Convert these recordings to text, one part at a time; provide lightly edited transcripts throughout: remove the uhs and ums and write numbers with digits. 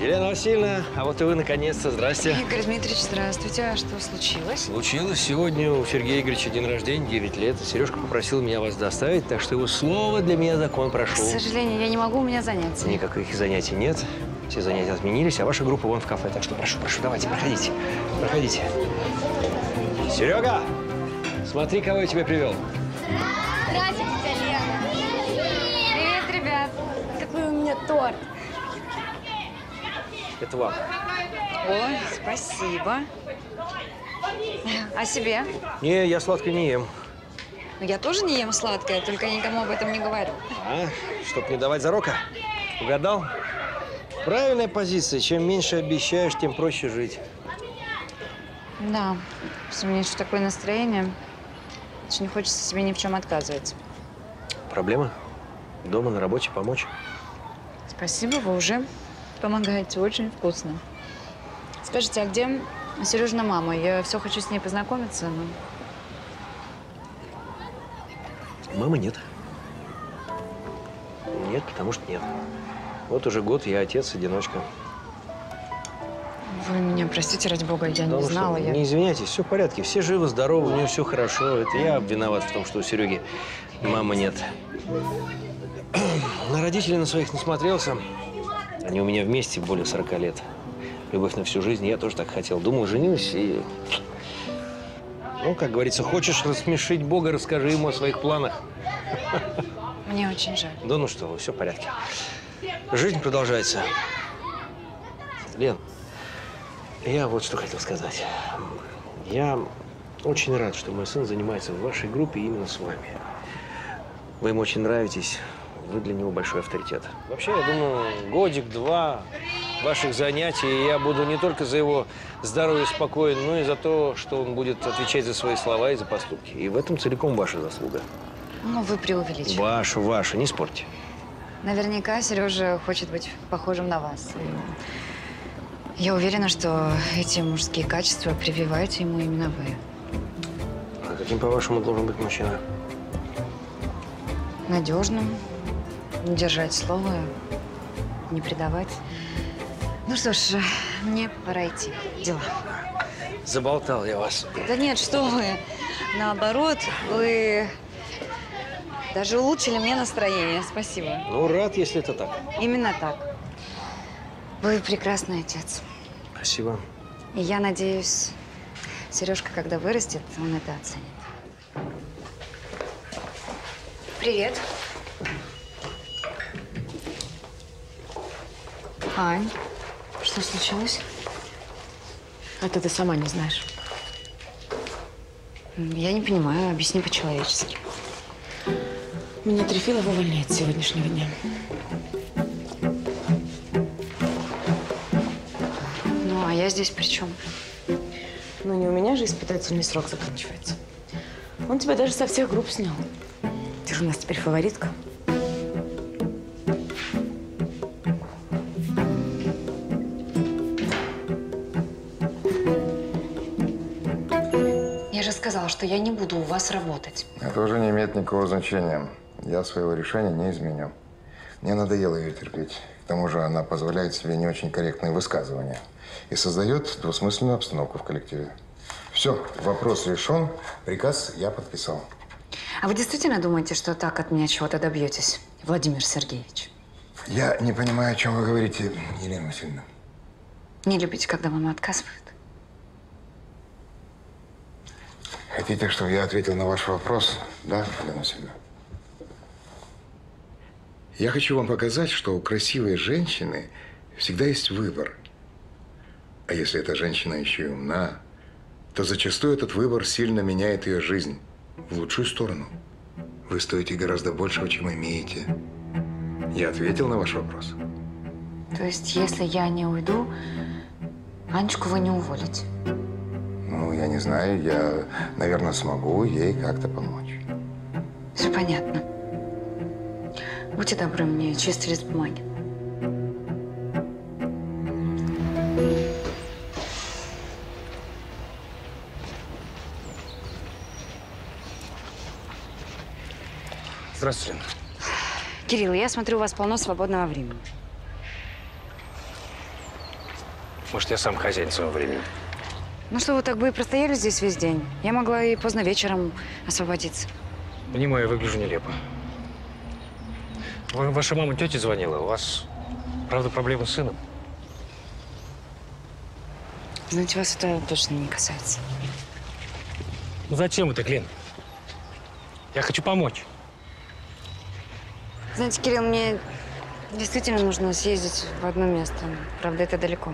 Елена Васильевна, а вот и вы наконец-то. Здрасте. Игорь Дмитриевич, здравствуйте. А что случилось? Случилось. Сегодня у Сергея Игоревича день рождения, 9 лет. Сережка попросил меня вас доставить, так что его слово для меня закон, прошу. К сожалению, я не могу, у меня занятия. Никаких занятий нет. Все занятия отменились, а ваша группа вон в кафе. Так что прошу, давайте, проходите. Проходите. Серега, смотри, кого я тебе привел. Здравствуйте, Лена. Привет, ребят. Какой у меня торт. Это вам. Ой, спасибо. А себе? Не, я сладкое не ем. Ну, я тоже не ем сладкое, только я никому об этом не говорю. А, чтоб не давать зарока? Угадал? Правильная позиция. Чем меньше обещаешь, тем проще жить. Да, у меня еще такое настроение, что не хочется себе ни в чем отказывать. Проблема? Дома, на работе помочь? Спасибо, вы уже помогаете, очень вкусно. Скажите, а где Сережина мама? Я все хочу с ней познакомиться, но… Мамы нет. Нет, потому что нет. Вот уже год я отец-одиночка. Вы меня простите, ради бога, я Да не ну знала. Что, не извиняйтесь, все в порядке. Все живы, здоровы, у нее все хорошо. Это я виноват в том, что у Сереги мамы нет. На родителей на своих не смотрелся. Они у меня вместе более 40 лет. Любовь на всю жизнь. Я тоже так хотел. Думал, женюсь и… Ну, как говорится, хочешь рассмешить Бога, расскажи ему о своих планах. Мне очень жаль. Да ну что вы, все в порядке. Жизнь продолжается. Лен, я вот что хотел сказать. Я очень рад, что мой сын занимается в вашей группе именно с вами. Вы ему очень нравитесь. Вы для него большой авторитет. Вообще, я думаю, годик-два ваших занятий, и я буду не только за его здоровье спокоен, но и за то, что он будет отвечать за свои слова и за поступки. И в этом целиком ваша заслуга. Ну, вы преувеличиваете. Ваша, не спорьте. Наверняка Сережа хочет быть похожим на вас. И я уверена, что эти мужские качества прививаете ему именно вы. А каким, по-вашему, должен быть мужчина? Надежным, не держать слова, не предавать. Ну что ж, мне пора идти. Дела. Заболтал я вас. Да нет, что вы. Наоборот, вы даже улучшили мне настроение. Спасибо. Ну, рад, если это так. Именно так. Вы прекрасный отец. Спасибо. И я надеюсь, Сережка, когда вырастет, он это оценит. Привет. Ань, что случилось? Это ты сама не знаешь. Я не понимаю, объясни по-человечески. Меня Трефилов увольняет с сегодняшнего дня. Ну, а я здесь при чем? Но не у меня же испытательный срок заканчивается. Он тебя даже со всех групп снял. Ты же у нас теперь фаворитка. Я же сказала, что я не буду у вас работать. Это уже не имеет никакого значения. Я своего решения не изменю. Мне надоело ее терпеть. К тому же она позволяет себе не очень корректные высказывания и создает двусмысленную обстановку в коллективе. Все, вопрос решен, приказ я подписал. А вы действительно думаете, что так от меня чего-то добьетесь, Владимир Сергеевич? Я не понимаю, о чем вы говорите, Елена Васильевна. Не любите, когда вам отказывают? Хотите, чтобы я ответил на ваш вопрос? Да, Елена Васильевна? Я хочу вам показать, что у красивой женщины всегда есть выбор. А если эта женщина еще и умна, то зачастую этот выбор сильно меняет ее жизнь в лучшую сторону. Вы стоите гораздо большего, чем имеете. Я ответил на ваш вопрос. То есть, если я не уйду, Анечку вы не уволите? Ну, я не знаю, я, наверное, смогу ей как-то помочь. Все понятно. Будьте добры, мне чистый лист бумаги. Здравствуйте, Лена. Кирилл, я смотрю, у вас полно свободного времени. Может, я сам хозяин своего времени. Ну что, вы так бы и простояли здесь весь день? Я могла и поздно вечером освободиться. Понимаю, я выгляжу нелепо. Ваша мама тете звонила. У вас, правда, проблемы с сыном? Знаете, вас это точно не касается. Ну зачем это, Лен? Я хочу помочь. Знаете, Кирилл, мне действительно нужно съездить в одно место. Правда, это далеко.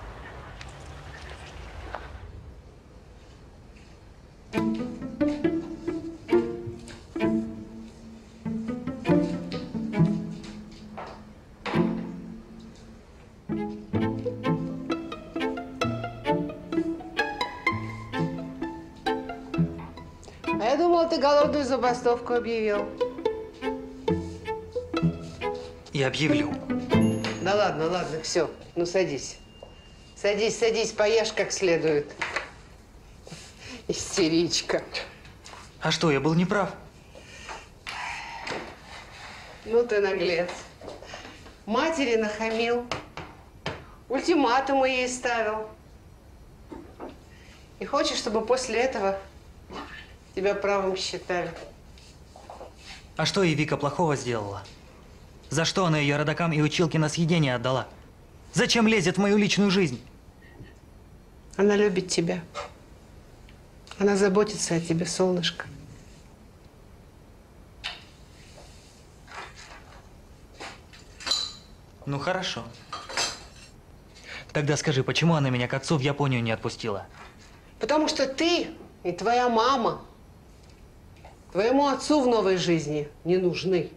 А я думала, ты голодную забастовку объявил. И объявлю. Да ладно, ладно, все. Ну, садись. Садись, садись, поешь как следует. Истеричка. А что, я был неправ? Ну ты наглец. Матери нахамил. Ультиматумы ей ставил. И хочешь, чтобы после этого тебя правым считали. А что ей Вика плохого сделала? За что она ее родакам и училке на съедение отдала? Зачем лезет в мою личную жизнь? Она любит тебя. Она заботится о тебе, солнышко. Ну хорошо. Тогда скажи, почему она меня к отцу в Японию не отпустила? Потому что ты и твоя мама твоему отцу в новой жизни не нужны.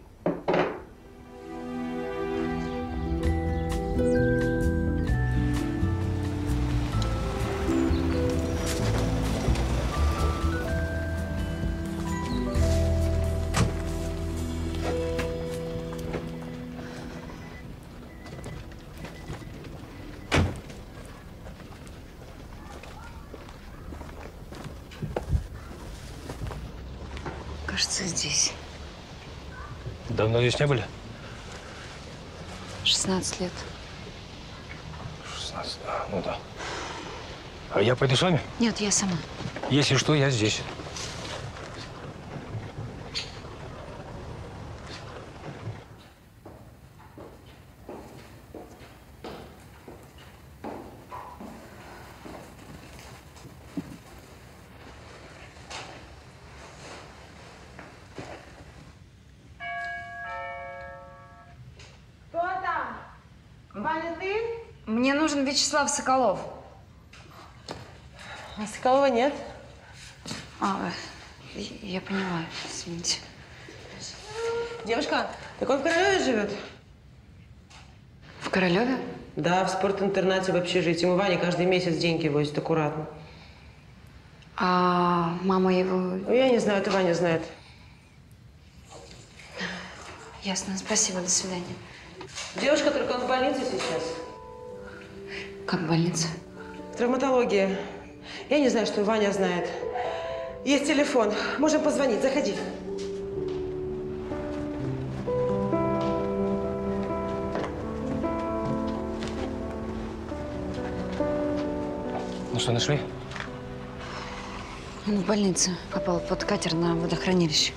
Кажется, здесь. Давно здесь не были? 16 лет. 16, ну да. А я пойду с вами? Нет, я сама. Если что, я здесь. Ваня, ты? Мне нужен Вячеслав Соколов. А Соколова нет. Я поняла, извините. Девушка, так он в Королеве живет? В Королеве? Да, в спортинтернате в общежитии. Ему Ваня каждый месяц деньги возит аккуратно. А мама его… Ну, я не знаю, это Ваня знает. Ясно, спасибо, до свидания. Девушка, только он в больнице сейчас. Как больница? Травматология. Я не знаю, что Ваня знает. Есть телефон. Можем позвонить. Заходи. Ну что, нашли? Он в больнице. Попал под катер на водохранилище.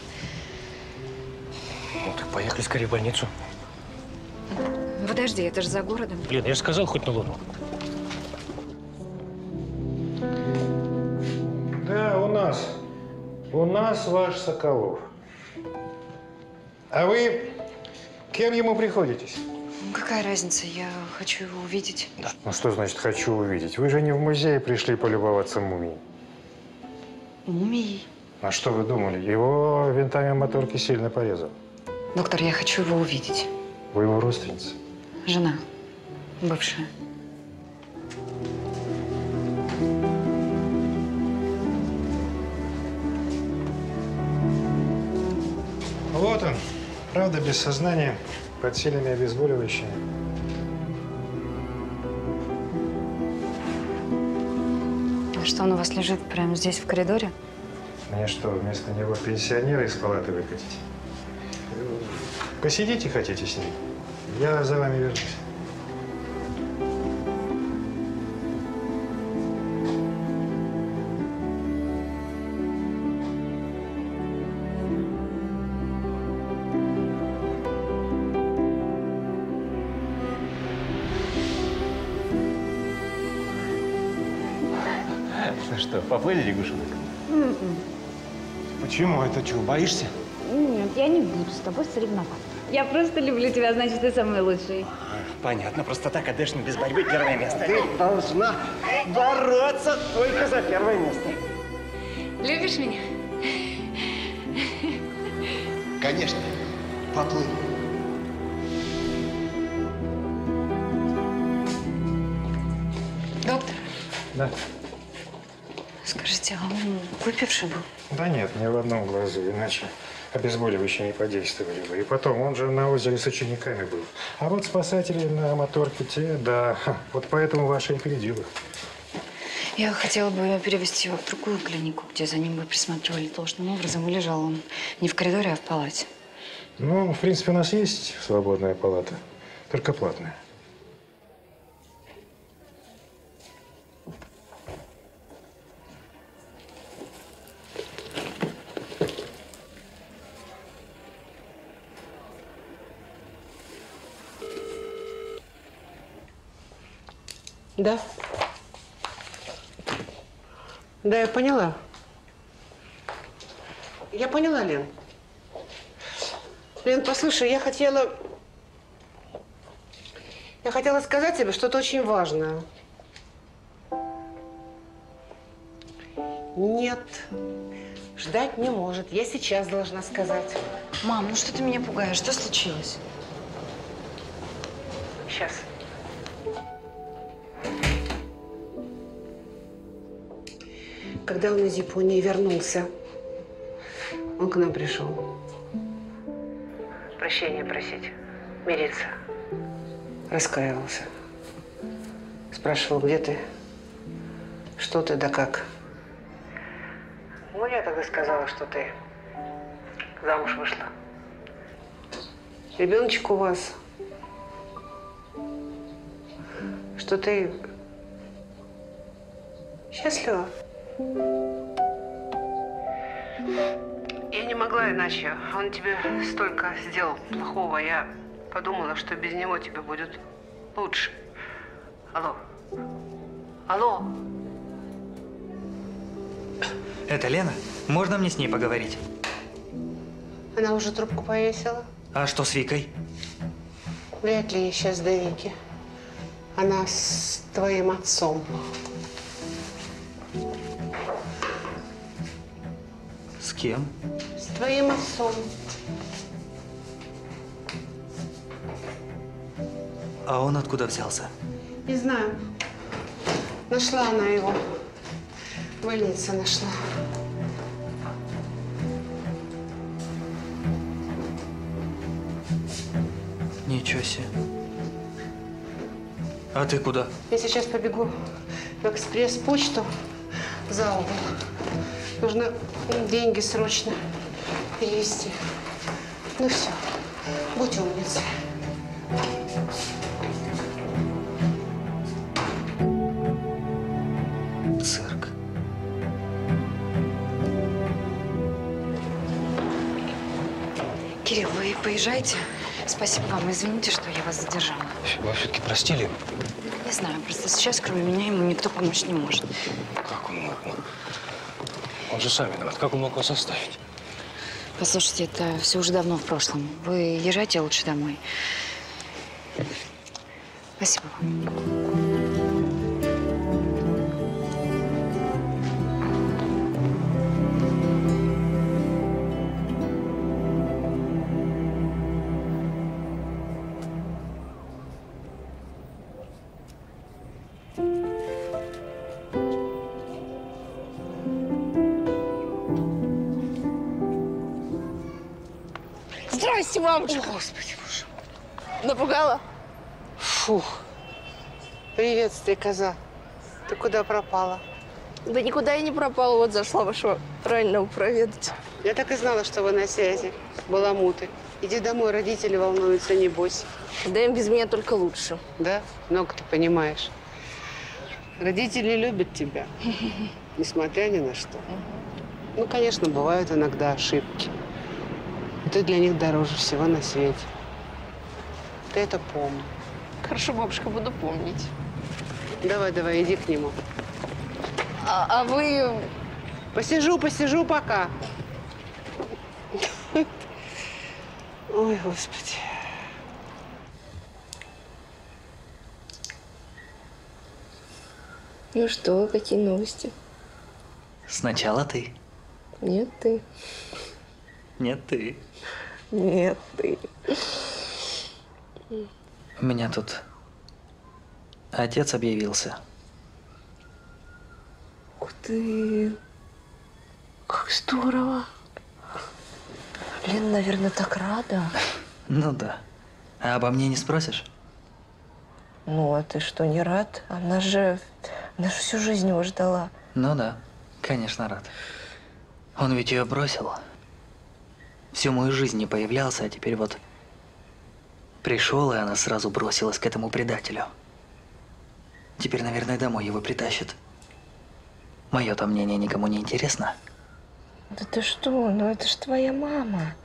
Ну так поехали скорее в больницу. Подожди, это же за городом. Блин, я же сказал, хоть на Луну. Да, у нас. У нас ваш Соколов. А вы кем ему приходитесь? Ну, какая разница? Я хочу его увидеть. Да. Ну что значит «хочу увидеть»? Вы же не в музей пришли полюбоваться мумией. Мумией? А что вы думали? Его винтами моторки сильно порезал. Доктор, я хочу его увидеть. Вы его родственница? Жена. Бывшая. Вот он. Правда, без сознания, под сильными обезболивающими. А что, он у вас лежит прямо здесь, в коридоре? Мне что, вместо него пенсионера из палаты выкатить? Посидите хотите с ним? Я за вами вернусь. что, поплыли, лягушонок? Почему? Это что, боишься? Нет, я не буду с тобой соревноваться. Я просто люблю тебя, значит, ты самый лучший. Понятно, просто так отдашь мне без борьбы первое место. Ты должна бороться только за первое место. Любишь меня? Конечно. Поплыли. Доктор, Да. скажите, а он выпивший был? Да нет, ни в одном глазу, иначе обезболивающие не подействовали бы. И потом, он же на озере с учениками был. А вот спасатели на моторке те, да. Вот поэтому ваша и опередила. Я хотела бы перевести его в другую клинику, где за ним бы присматривали должным образом. И лежал он не в коридоре, а в палате. Ну, в принципе, у нас есть свободная палата, только платная. Да. Да, я поняла. Я поняла, Лен. Лен, послушай, я хотела сказать тебе что-то очень важное. Нет, ждать не может. Я сейчас должна сказать. Мам, ну что ты меня пугаешь? Что случилось? Сейчас. Когда он из Японии вернулся, он к нам пришел. Прощения просить, мириться. Раскаивался. Спрашивал, где ты, что ты, да как. Ну, я тогда сказала, что ты замуж вышла. Ребеночек у вас. Что ты счастлива. Я не могла иначе. Он тебе столько сделал плохого. Я подумала, что без него тебе будет лучше. Алло. Алло. Это Лена? Можно мне с ней поговорить? Она уже трубку повесила. А что с Викой? Вряд ли ей сейчас до Вики. Она с твоим отцом. С кем? С твоим отцом. А он откуда взялся? Не знаю. Нашла она его. В больнице нашла. Ничего себе. А ты куда? Я сейчас побегу в экспресс-почту за угол. Нужно деньги срочно перевести. Ну все, будь умницей. Цирк. Кирилл, вы поезжайте. Спасибо вам. Извините, что я вас задержала. Вы все-таки простили? Не знаю, просто сейчас, кроме меня, ему никто помочь не может. Как он мог? Он же сам виноват. Как он мог вас оставить? Послушайте, это все уже давно в прошлом. Вы езжайте лучше домой. Спасибо вам. Здрасте, мамочка. О, Господи, боже. Напугала? Фух. Привет, стрекоза. Ты куда пропала? Да никуда я не пропала. Вот зашла вашего раненого проведать. Я так и знала, что вы на связи. Баламуты. Иди домой, родители волнуются, небось. Да им без меня только лучше. Да? Много ты понимаешь. Родители любят тебя, несмотря ни на что. Ну, конечно, бывают иногда ошибки. Но ты для них дороже всего на свете. Ты это помни. Хорошо, бабушка, буду помнить. Давай, давай, иди к нему. А вы… Посижу пока. Ой, Господи. Ну что, какие новости? Сначала ты. Нет, ты. Нет, ты. Нет, ты. У меня тут отец объявился. Ух ты. Как здорово. Лена, наверное, так рада. Ну да. А обо мне не спросишь? Ну, а ты что, не рад? Она же всю жизнь его ждала. Ну да, конечно, рад. Он ведь ее бросил. Всю мою жизнь не появлялся, а теперь вот пришел, и она сразу бросилась к этому предателю. Теперь, наверное, домой его притащат. Мое-то мнение никому не интересно. Да ты что? Ну это ж твоя мама.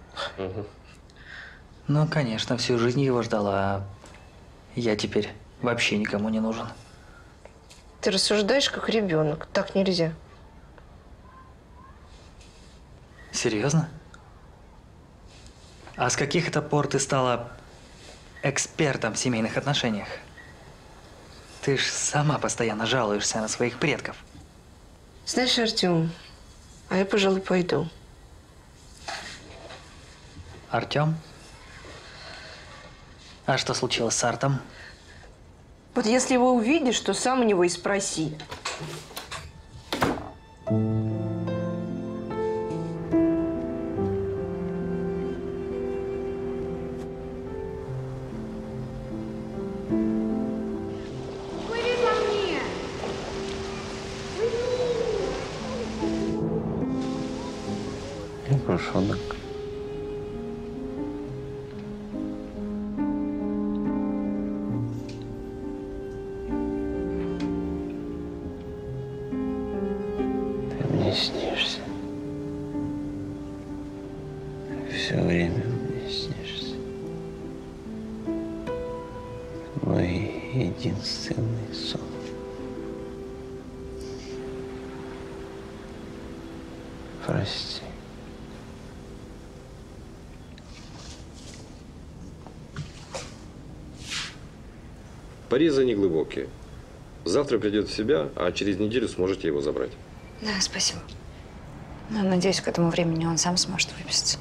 Ну, конечно, всю жизнь его ждала, а я теперь вообще никому не нужен. Ты рассуждаешь как ребенок. Так нельзя. Серьезно? А с каких это пор ты стала экспертом в семейных отношениях? Ты ж сама постоянно жалуешься на своих предков. Знаешь, Артем, а я, пожалуй, пойду. Артем? А что случилось с Артом? Вот если его увидишь, то сам у него и спроси. Лягушонок. Ты мне снишься. Все время мне снишься. Мой единственный сон. Прости. Порезы неглубокие. Завтра придет в себя, а через неделю сможете его забрать. Да, спасибо. Ну, надеюсь, к этому времени он сам сможет выписаться.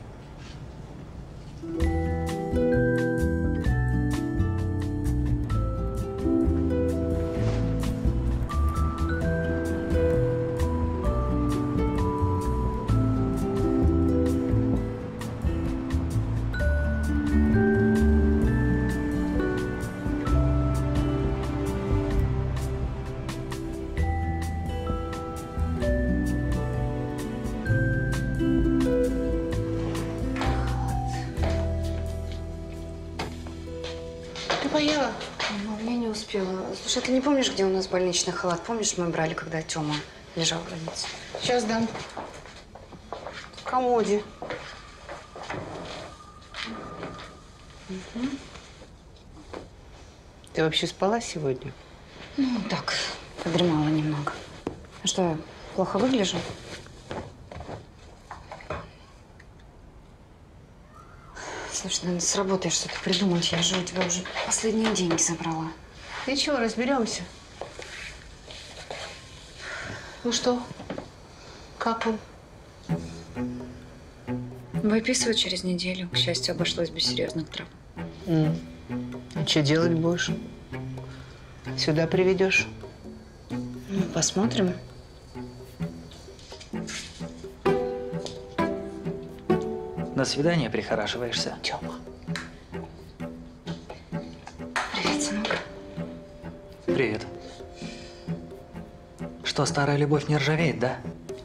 Поела? Ну, я не успела. Слушай, ты не помнишь, где у нас больничный халат? Помнишь, мы брали, когда Тёма лежал в больнице? Сейчас дам. В комоде. Угу. Ты вообще спала сегодня? Ну, так, подремала немного. А что, я плохо выгляжу? Слушай, надо с работой что-то придумать. Я же у тебя уже последние деньги забрала. Ничего, разберемся. Ну что, как он? Выписывать через неделю. К счастью, обошлось без серьезных травм. А что делать будешь? Сюда приведешь? Ну, посмотрим. На свидание прихорашиваешься? Тёма. Привет, сынок. Привет. Что, старая любовь не ржавеет, да?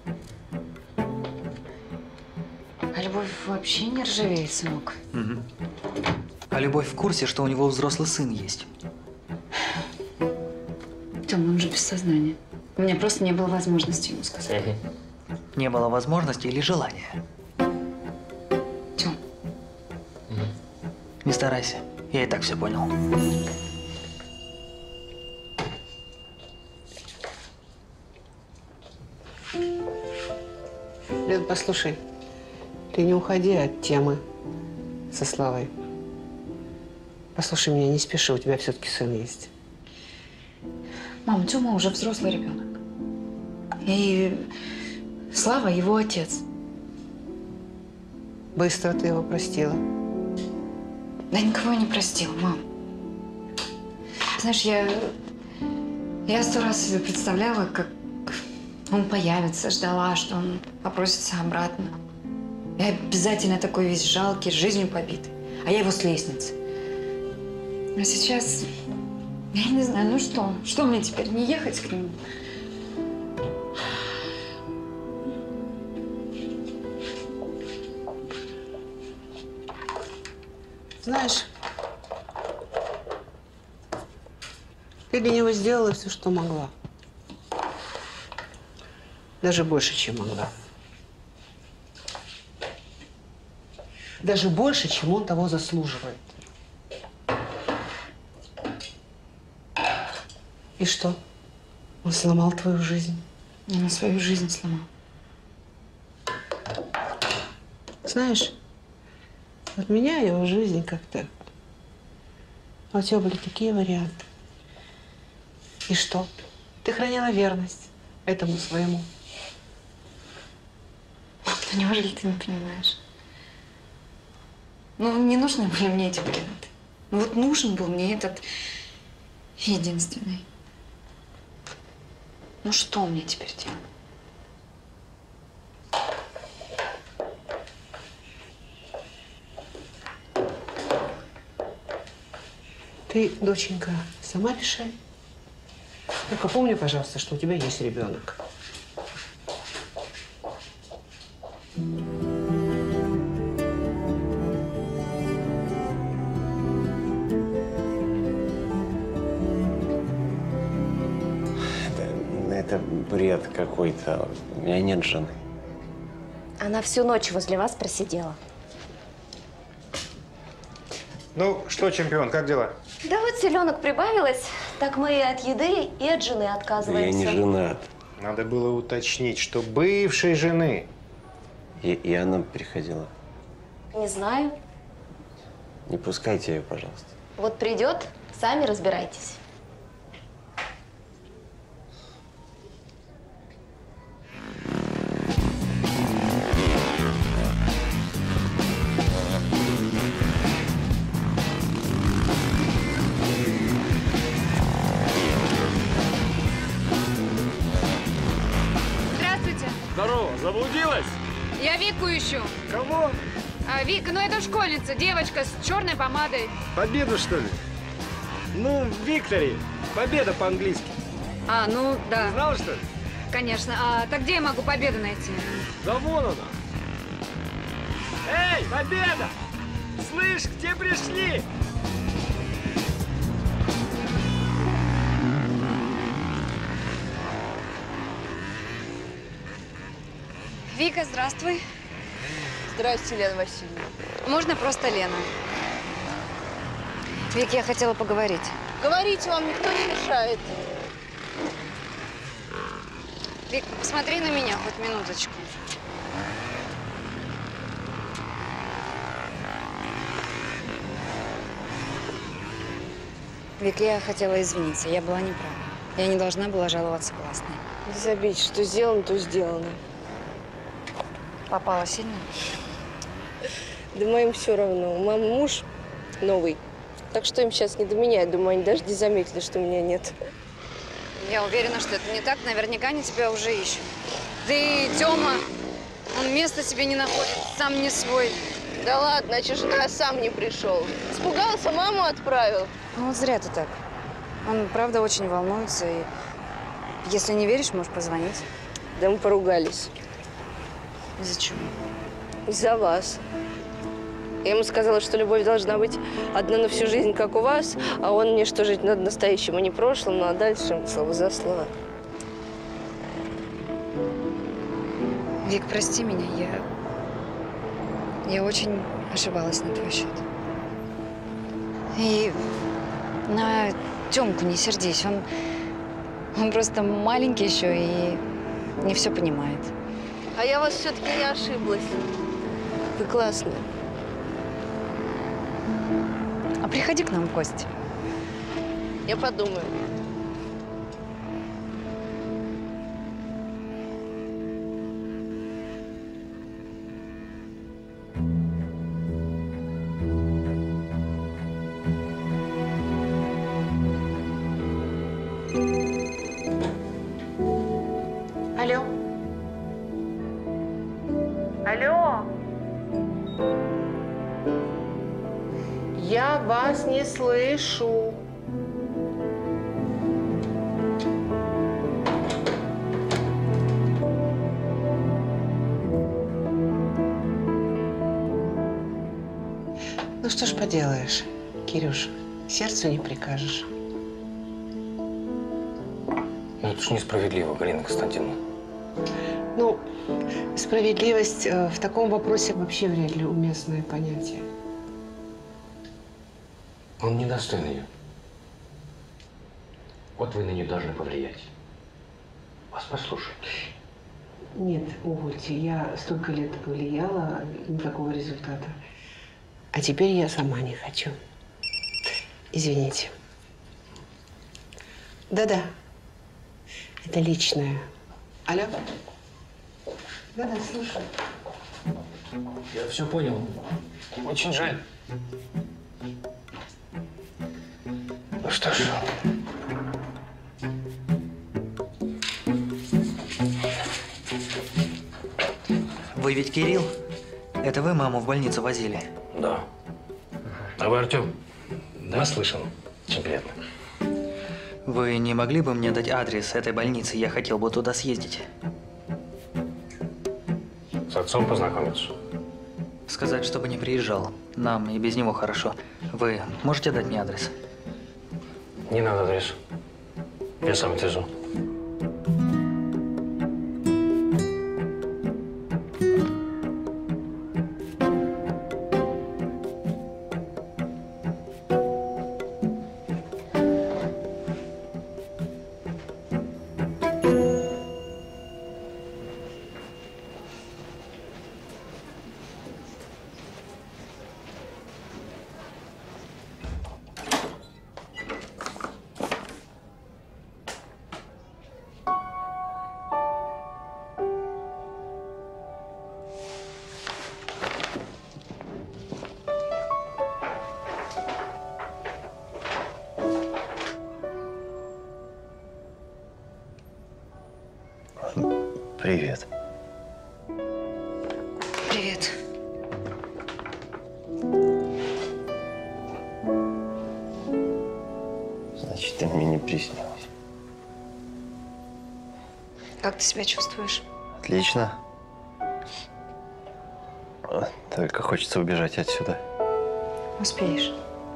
А любовь вообще не ржавеет, сынок. Угу. А любовь в курсе, что у него взрослый сын есть? Тём, он же без сознания. У меня просто не было возможности ему сказать. Не было возможности или желания? Тём. Не старайся, я и так все понял. послушай, ты не уходи от темы со Славой. Послушай меня, не спеши, у тебя все-таки сын есть. Мам, Тёма уже взрослый ребенок. И Слава его отец. Быстро ты его простила. Да никого я не простила, мам. Знаешь, я 100 раз себе представляла, как он появится, ждала, что он попросится обратно. И обязательно такой весь жалкий, жизнью побитый. А я его с лестницы. А сейчас, я не знаю, ну что? Что мне теперь, не ехать к нему? Знаешь, ты для него сделала все, что могла. Даже больше, чем могла. Даже больше, чем он того заслуживает. И что? Он сломал твою жизнь? Он свою жизнь сломал. Знаешь, вот меня его жизнь как-то... А у тебя были такие варианты. И что? Ты хранила верность этому своему. Ну, неужели ты не понимаешь? Ну, не нужны были мне эти варианты. Ну, вот нужен был мне этот единственный. Ну, что мне теперь делать? Ты, доченька, сама решай. Только помни, пожалуйста, что у тебя есть ребенок. Это бред какой-то. У меня нет жены. Она всю ночь возле вас просидела. Ну что, чемпион, как дела? Да вот селенок прибавилось, так мы и от еды, и от жены отказываемся. Я не женат. Надо было уточнить, что бывшей жены. И она приходила. Не знаю. Не пускайте ее, пожалуйста. Вот придет, сами разбирайтесь. Здравствуйте. Здорово, заблудилась? Я Вику ищу. Кого? Вика, ну это школьница, девочка с черной помадой. Победу, что ли? Ну, Виктори. Победа по-английски. Ну да. Знала, что ли? Конечно. Так где я могу победу найти? Да вон она. Эй, Победа! Слышь, где пришли? Вика, здравствуй. Здрасте, Лена Васильевна. Можно просто Лена? Вик, я хотела поговорить. Говорите, вам никто не мешает. Вик, посмотри на меня хоть минуточку. Вик, я хотела извиниться. Я была неправа. Я не должна была жаловаться классной. Не забейте, что сделано, то сделано. Попала сильно? Да моим все равно. У мамы муж новый. Так что им сейчас не до меня. Я думаю, они даже не заметили, что меня нет. Я уверена, что это не так. Наверняка они тебя уже ищут. Да и Тёма, он места себе не находит, сам не свой. Да ладно, значит, жена сам не пришел. Испугался, маму отправил. Ну вот зря ты так. Он, правда, очень волнуется. И если не веришь, можешь позвонить. Да мы поругались. Из-за чего? Из-за вас. Я ему сказала, что любовь должна быть одна на всю жизнь, как у вас, а он мне, что жить надо настоящим, а не прошлым, ну а дальше слово за слово. Вик, прости меня, я очень ошибалась на твой счет. И на Тёмку не сердись, он просто маленький еще и не все понимает. А я вас все-таки не ошиблась. Вы классная. А приходи к нам в гости. Я подумаю. Алло. Алло. Я вас не слышу. Ну что ж поделаешь, Кирюш, сердцу не прикажешь. Ну, это ж несправедливо, Галина Константиновна. Ну, справедливость в таком вопросе вообще вряд ли уместное понятие. Он недостоин ее. Вот вы на нее должны повлиять. Вас послушают. Нет, увольте, я столько лет влияла, никакого результата. А теперь я сама не хочу. Извините. Да-да. Это личное. Алло? Да-да, слушаю. Я все понял. Очень жаль. Ну что ж. Вы ведь Кирилл? Это вы маму в больницу возили? Да. А вы Артем? Да, слышал. Очень приятно. Вы не могли бы мне дать адрес этой больницы? Я хотел бы туда съездить. С отцом познакомиться. Сказать, чтобы не приезжал. Нам и без него хорошо. Вы можете дать мне адрес? Не надо адрес. Я сам отвезу. Привет. Привет. Значит, ты мне не приснилась. Как ты себя чувствуешь? Отлично. Только хочется убежать отсюда. Успеешь.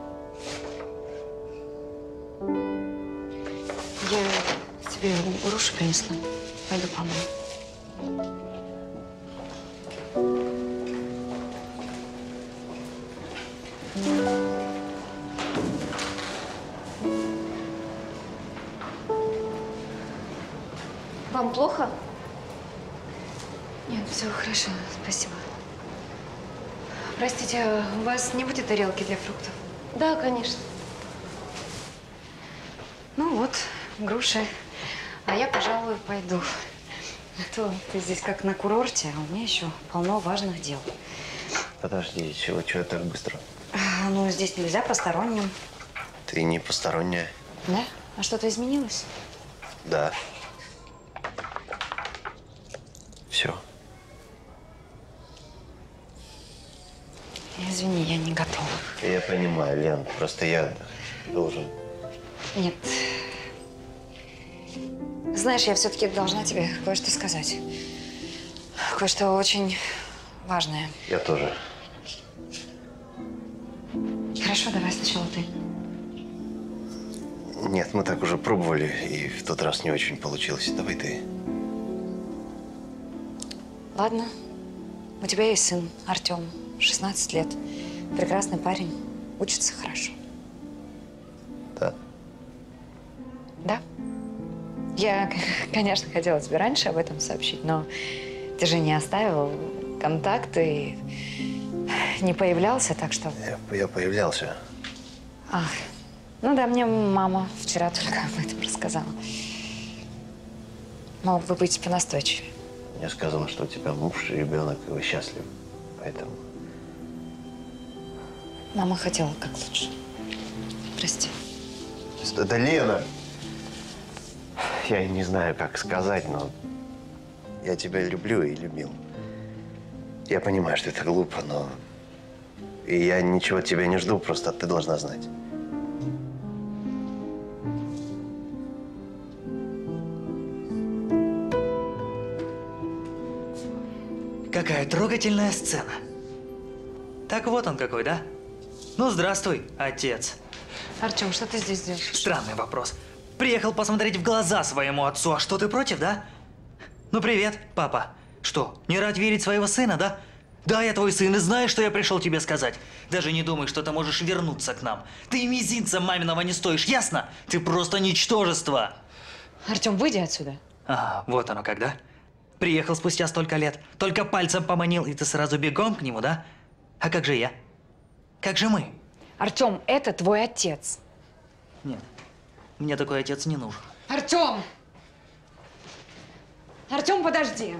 Я тебе грушу принесла. Пойду помою. Вам плохо? Нет, все хорошо, спасибо. Простите, у вас не будет тарелки для фруктов? Да, конечно. Ну вот, груши. А я, пожалуй, пойду. А то ты здесь как на курорте, а у меня еще полно важных дел. Подожди, чего так быстро? Ну, здесь нельзя посторонним. Ты не посторонняя. Да? А что-то изменилось? Да. Все. Извини, я не готова. Я понимаю, Лен, просто я должен. Нет. Знаешь, я все-таки должна тебе кое-что сказать. Кое-что очень важное. Я тоже. Хорошо, давай сначала ты. Нет, мы так уже пробовали, и в тот раз не очень получилось. Давай ты. Ладно. У тебя есть сын, Артем, 16 лет. Прекрасный парень, учится хорошо. Да. Да. Я, конечно, хотела тебе раньше об этом сообщить, но Ты же не оставил контакты, не появлялся, так что… Я появлялся. Ах, ну да, мне мама вчера только об этом рассказала. Мог бы быть понастойчивее. Мне сказала, что у тебя муж и ребенок, и вы счастливы. Поэтому… Мама хотела как лучше. Прости. Да, Лена! Я не знаю, как сказать, но я тебя люблю и любил. Я понимаю, что это глупо, но… И я ничего от тебя не жду, просто ты должна знать. Какая трогательная сцена. Так вот он какой, да? Ну, здравствуй, отец. Артем, что ты здесь делаешь? Странный вопрос. Приехал посмотреть в глаза своему отцу. А что, ты против, да? Ну, привет, папа. Что, не рад видеть своего сына, да? Да, я твой сын, и знаешь, что я пришел тебе сказать? Даже не думай, что ты можешь вернуться к нам. Ты и мизинца маминого не стоишь, ясно? Ты просто ничтожество. Артем, выйди отсюда. Ага, вот оно как, да? Приехал спустя столько лет, только пальцем поманил, и ты сразу бегом к нему, да? А как же я? Как же мы? Артем, это твой отец. Нет, мне такой отец не нужен. Артем! Артем, подожди.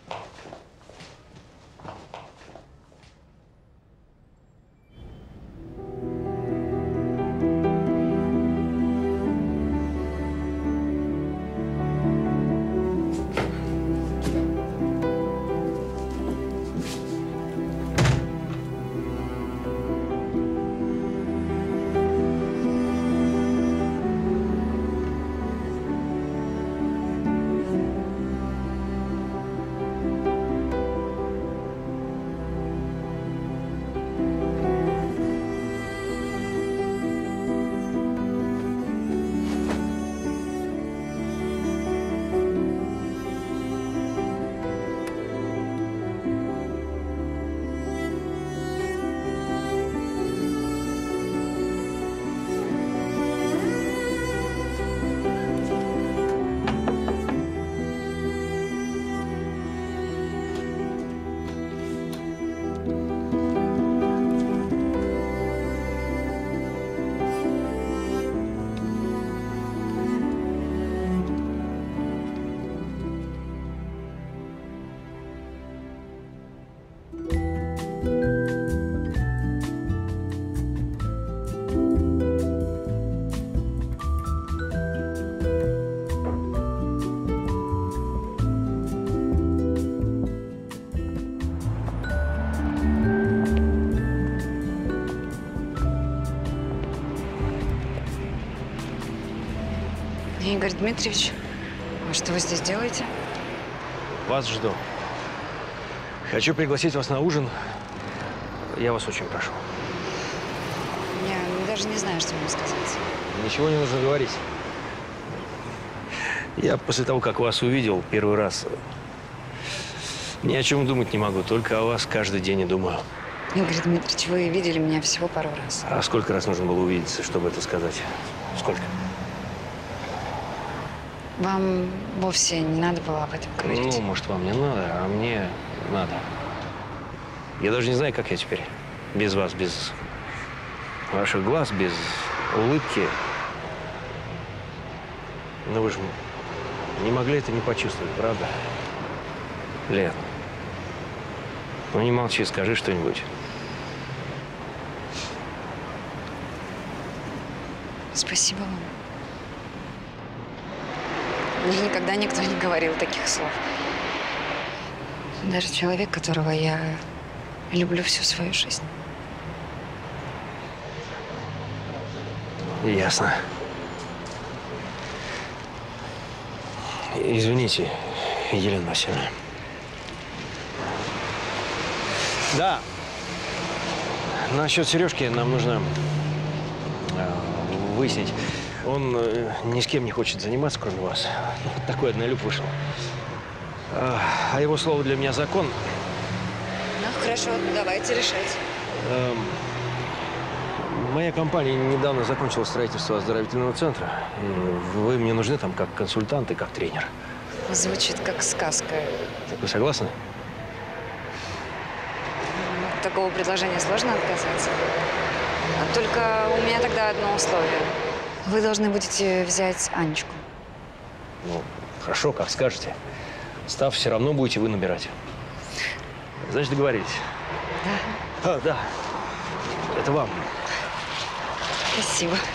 Игорь Дмитриевич, а что вы здесь делаете? Вас жду. Хочу пригласить вас на ужин. Я вас очень прошу. Я даже не знаю, что вам сказать. Ничего не нужно говорить. Я после того, как вас увидел первый раз, ни о чем думать не могу. Только о вас каждый день и думаю. Игорь Дмитриевич, вы видели меня всего пару раз. А сколько раз нужно было увидеться, чтобы это сказать? Сколько? Вам вовсе не надо было об этом говорить. Ну, может, вам не надо, а мне надо. Я даже не знаю, как я теперь. Без вас, без ваших глаз, без улыбки. Но вы же не могли это не почувствовать, правда? Лен, ну не молчи, скажи что-нибудь. Спасибо вам. Мне никогда никто не говорил таких слов. Даже человек, которого я люблю всю свою жизнь. Ясно. Извините, Елена Васильевна. Да. Насчет Сережки нам нужно выяснить. Он ни с кем не хочет заниматься, кроме вас. Вот такой однолюб вышел. А его слово для меня закон. Ну, хорошо, давайте решать. Моя компания недавно закончила строительство оздоровительного центра. И вы мне нужны там как консультант и как тренер. Звучит как сказка. Так вы согласны? такого предложения сложно отказаться. Только у меня тогда одно условие. Вы должны будете взять Анечку. Ну, хорошо, как скажете. Став все равно будете вы набирать. Значит, договорились. Да. А, да. Это вам. Спасибо.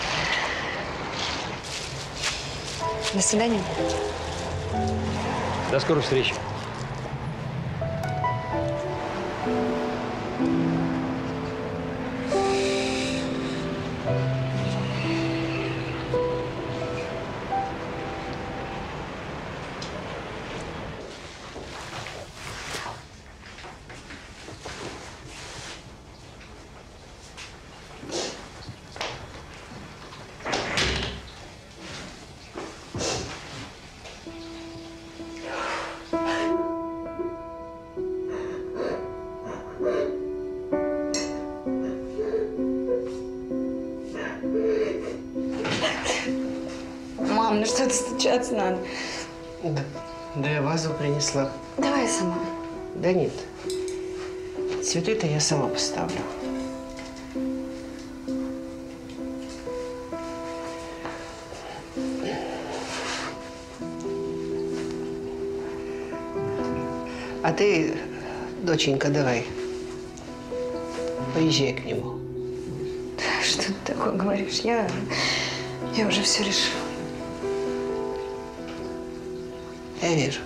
До свидания. До скорой встречи. Мам, ну что-то стучаться надо. Да я вазу принесла. Давай я сама. Да нет. Цветы-то я сама поставлю. А ты, доченька, давай. Поезжай к нему. Что ты такое говоришь? Я уже все решила. Я вижу.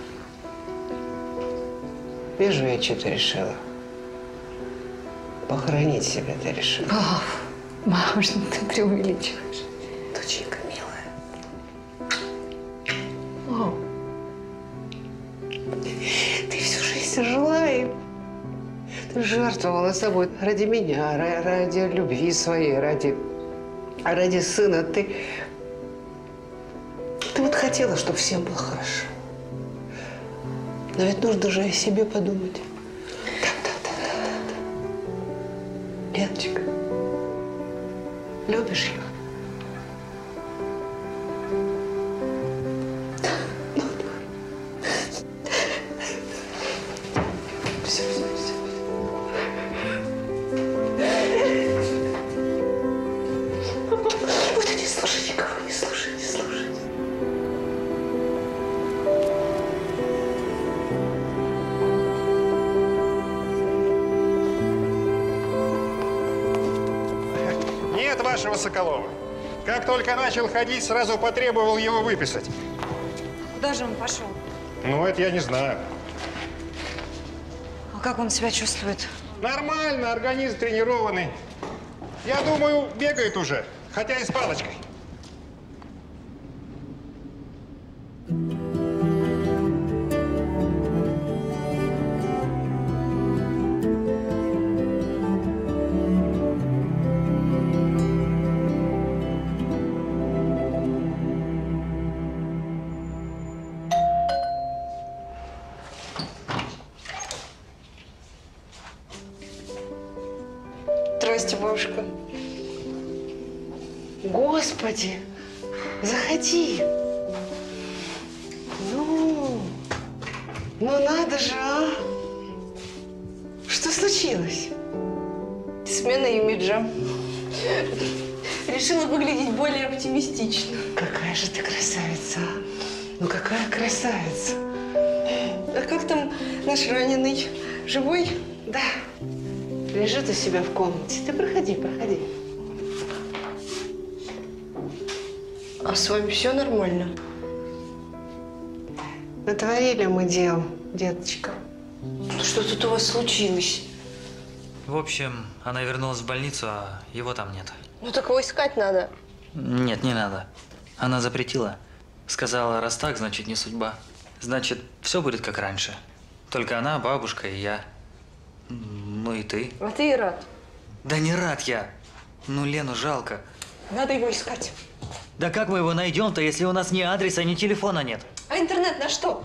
Вижу я, что ты решила. Похоронить себя ты решила. Мам, что ты преувеличиваешь? Доченька милая. О. Ты всю жизнь жила им. Ты жертвовала собой ради меня, ради любви своей, ради сына. Ты вот хотела, чтобы всем было хорошо. Но ведь нужно же о себе подумать. Да. Леночка, любишь его? Вашего Соколова. Как только начал ходить, сразу потребовал его выписать. Куда же он пошел? Ну, это я не знаю. А как он себя чувствует? Нормально, организм тренированный. Я думаю, бегает уже, хотя и с палочкой. Здрасте, бабушка. Господи, заходи. Ну надо же, а? Что случилось? Смена имиджа. Решила выглядеть более оптимистично. Какая же ты красавица, а? Ну какая красавица. А как там наш раненый? Живой? Да. Лежит у себя в комнате. Ты проходи. А с вами все нормально? Натворили мы дел, деточка. Что тут у вас случилось? В общем, она вернулась в больницу, а его там нет. Ну так его искать надо. Нет, не надо. Она запретила. Сказала, раз так, значит, не судьба. Значит, все будет как раньше. Только она, бабушка и я. Ну и ты. А ты и рад. Да не рад я. Ну, Лену жалко. Надо его искать. Да как мы его найдем-то, если у нас ни адреса, ни телефона нет? А интернет на что?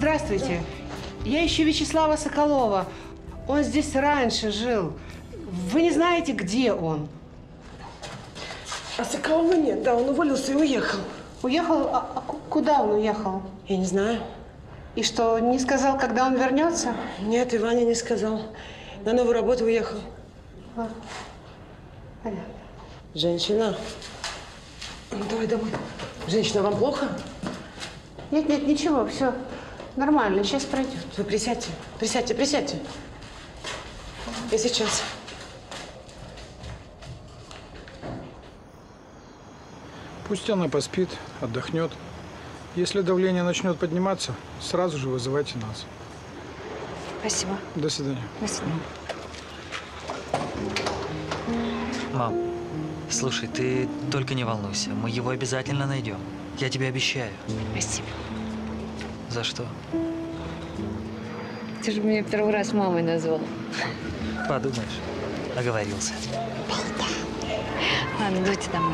Здравствуйте. Я ищу Вячеслава Соколова. Он здесь раньше жил. Вы не знаете, где он? А Соколова нет, да, он уволился и уехал. Уехал? Куда он уехал? Я не знаю. И что, не сказал, когда он вернется? Нет, и Ваня не сказал. На новую работу уехал. Понятно. Женщина. Давай домой. Женщина, вам плохо? Нет, нет, ничего, все нормально, сейчас пройдет. Вы присядьте, присядьте, присядьте. Я сейчас. Пусть она поспит, отдохнет. Если давление начнет подниматься, сразу же вызывайте нас. Спасибо. До свидания. До свидания. Мам, слушай, ты только не волнуйся. Мы его обязательно найдем. Я тебе обещаю. Спасибо. За что? Ты же меня первый раз мамой назвал. Подумаешь, оговорился. Ладно, идите домой.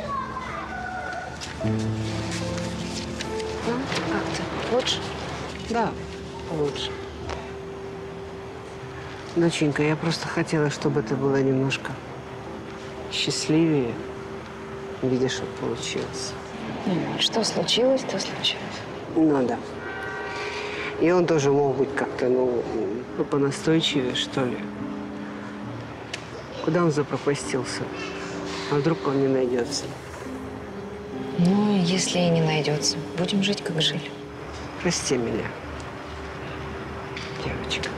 Ну, как ты? Лучше? Да, лучше. Доченька, я просто хотела, чтобы ты была немножко счастливее. Видишь, что получилось. Что случилось, то случилось. Ну да. И он тоже мог быть как-то, ну, понастойчивее, что ли. Куда он запропастился? А вдруг он не найдется? Ну, если и не найдется, будем жить, как жили. Прости меня, девочка.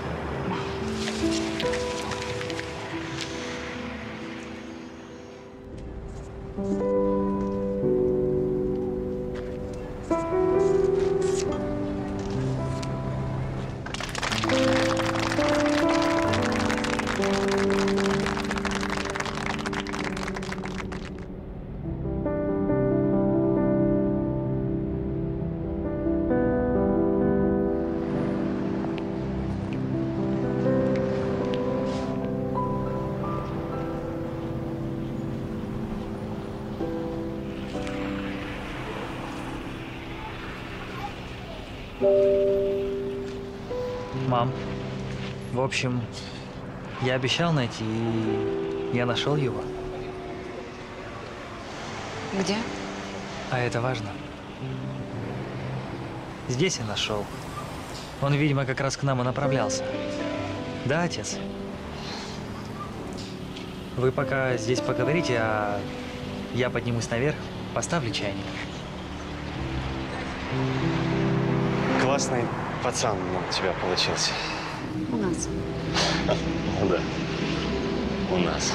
Мам, в общем, я обещал найти, и я нашел его. Где? А это важно. Здесь я нашел. Он, видимо, как раз к нам и направлялся. Да, отец? Вы пока здесь поговорите, а я поднимусь наверх, поставлю чайник. Классный пацан у тебя получился. У нас. Ну да. У нас.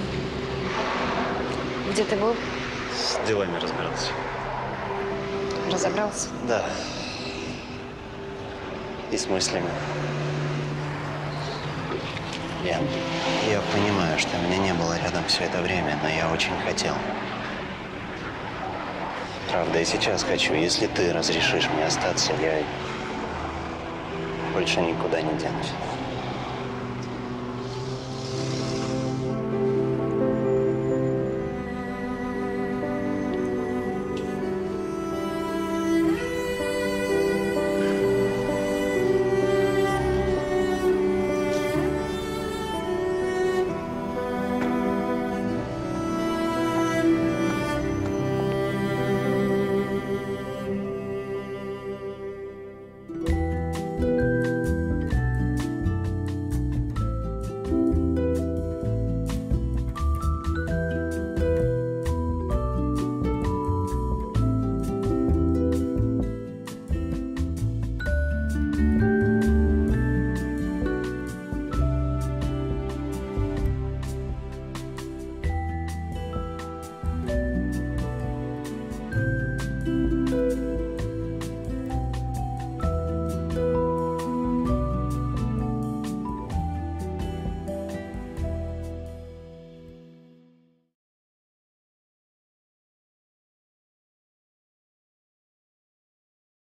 Где ты был? С делами разбирался. Разобрался? Да. И с мыслями. Лен, я понимаю, что меня не было рядом все это время, но я очень хотел. Правда, и сейчас хочу. Если ты разрешишь мне остаться, я больше никуда не денусь.